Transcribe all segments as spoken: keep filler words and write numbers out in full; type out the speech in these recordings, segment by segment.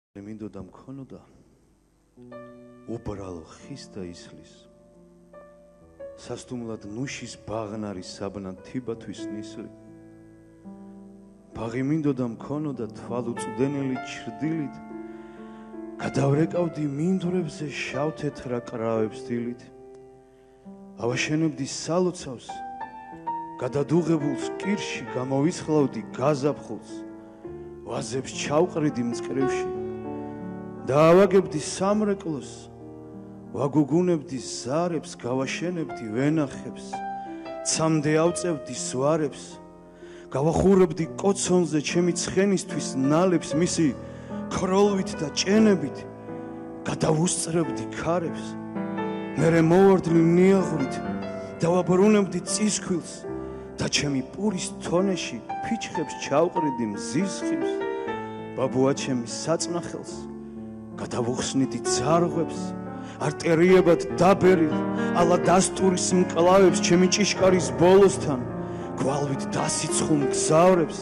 მინდოდა მქონოდა უბრალო ხის და ისლის სასტუმლად ნუშის ბაღნარი საბნად თიბათვის ნისლი ბაღი მინდოდა მქონოდა თვალუწვდენელი ჩრდილით გადავრეკავდი მინდვრებზე შავთეთრა კრავებს დილით ავაშენებდი სალოცავს გადადუღებულს კირში გამოვისხლავდი გაზაფხულს ვაზებს ჩავყრიდი მწკრივში დაავაგებდი სამრეკლოს ვაგუგუნებდი ზარებს გავაშენებდი ვენახებს ცამდე ავწევდი სვარებს გავახურებდი კოცონზე ჩემი ცხენისთვის ნალებს მისი ქროლვით და ჭენებით გადავუსწრებდი ქარებს მერე მოვარდნი ნიაღვრით დავაბრუნებდი წისქვილს და ჩემი პურის თონეში ფიჩხებს ჩავყრიდი მზის ხილს ბაბუა ჩემი საწნახელს გადავუხსნიდი ძარღვებს არტერიებად დაბერილ ალა დასტურის მკლავებს ჩემი ჭიშკარის ბოლოსთან გვალვით დასიცხულ მგზავრებს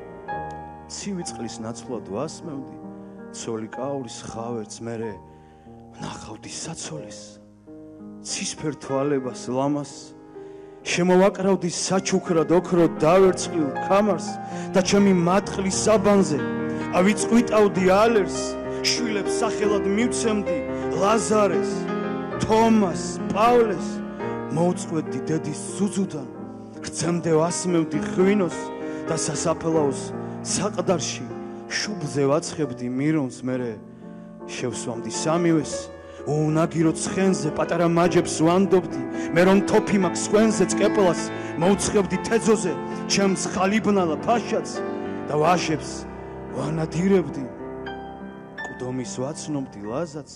ცივი წყლის ნაცვლად ვასმევდი ცოლი კაურის ხავერც მერე ვნახავდი საცოლეს ცისფერ თვალებას ლამას შემოვაკრავდი საჩუქრად ოქროდ დავერწყილ ქამარს და ჩემი მატყლის საბანზე ავიწყვიტავდი ალერს შვილებს სახელად მივცემდი ლაზარეს თომას პავლეს მოუწყვეტდი დედის ზუძუდან გრძემდე ვასმევდი ღვინოს და სასაფლაოს საყდარში შუბლზე ვაცხებდი მირონს მერე შევსვამდი სამივეს უნაგირო ცხენზე პატარა მაჯებს ვანდობდი მე რომ თოფი მაქვს სხვენზე წკეპლას მოუცხებდი თეძოზე ჩემს ხალიბნალა ფაშაც და ვაშებს ვანადირებდი მკვდომის ვაცნობდი ლაზაც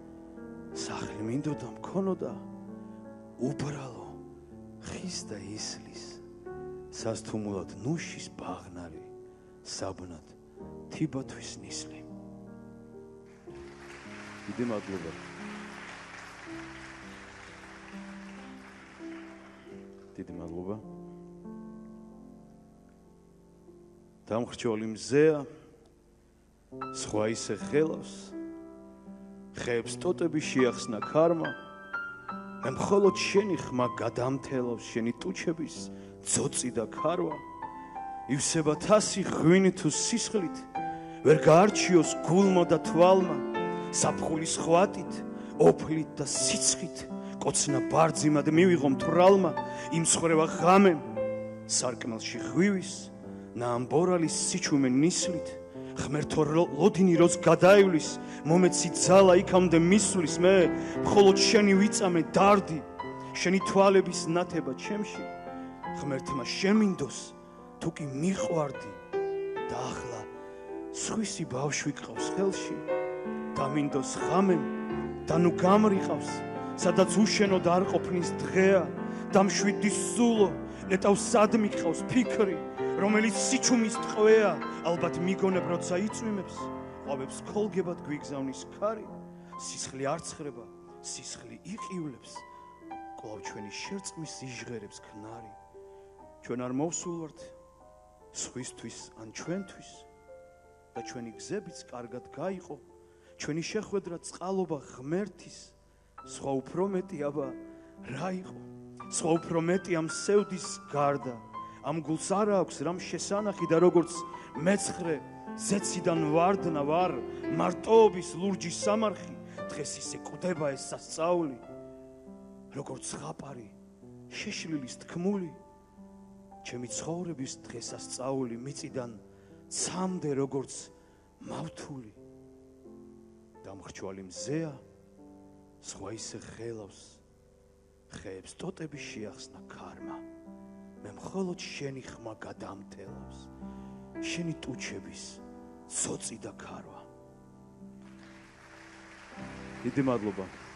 სახლი მინდოდა მქონოდა უბრალო ხის და ისლის სასთუმლად ნუშის ბაღნარი საბნად თიბათვის ნისლი დიდი მადლობა დიდი მადლობა დამხრჩოლი მზეა სხვა ისე ხელავს ხეებს ტოტები შეახსნა ქარმა მე მხოლოდ შენი ხმა გადამთელავს შენი ტუჩების ძოწი და ქარვა ივსება თასი ღვინით თუ სისხლით ვერ გაარჩიოს გულმა და თვალმა საფხულის ხვატით ოფლით და სიცხით კოცნა ბარძიმად მივიღო მთვრალმა იმსხრევა ღამემ სარკმელში ღვივის ნაამბორალის სიჩუმე ნისლით ღმერთო ლოდინი როც გადაივლის მომეცი ძალა იქამდე მისვლის მე მხოლოდ შენი ვიწამე დარდი შენი თვალების ნათება ჩემში ღმერთმა შემინდოს თუ კი მიყვარდი და ახლა სხვისი ბავშვი გყავს ხელში დამინდოს ღამემ და ნუ გამრიყავს სადაც უშენოდ არ ყოფნის დღეა დამშვიდი სულო ნეტავს სად მიყავს ფიქრი რომელიც სიჩუმის ტყვეა ალბათ მიგონებ როცა იწვიმებს ყვავებს ქოლგებად გვიგზავნის ქარი სისხლი არ ცხრება სისხლი იყივლებს კვლავ ჩვენი შერწყმის იჟღერებს ქნარი ჩვენ არ მოვსულვართ სხვისთვის ან ჩვენთვის და ჩვენი გზებიც კარგად გაიყო ჩვენი შეხვედრა წყალობა ღმერთის სხვა უფრო მეტი აბა რა იყო სხვა უფრო მეტი ამ სევდის გარდა ამ გულს არ აქვს რამ შესანახი და როგორც მეცხრე ზეციდან ვარდნა ვარ მარტოობის ლურჯი სამარხი დღეს ისე კვდება ეს სასწაული როგორც ზღაპარი შეშლილის თქმული ჩემი ცხოვრების დღესასწაული მიწიდან ცამდე როგორც მავთული დამხრჩვალი მზეა სხვა ისე ხელავს ხეებს ტოტები შეახსნა ქარმა მე მხოლოდ შენი ხმა გადამთელავს შენი ტუჩების ძოწი და ქარვა დიდი მადლობა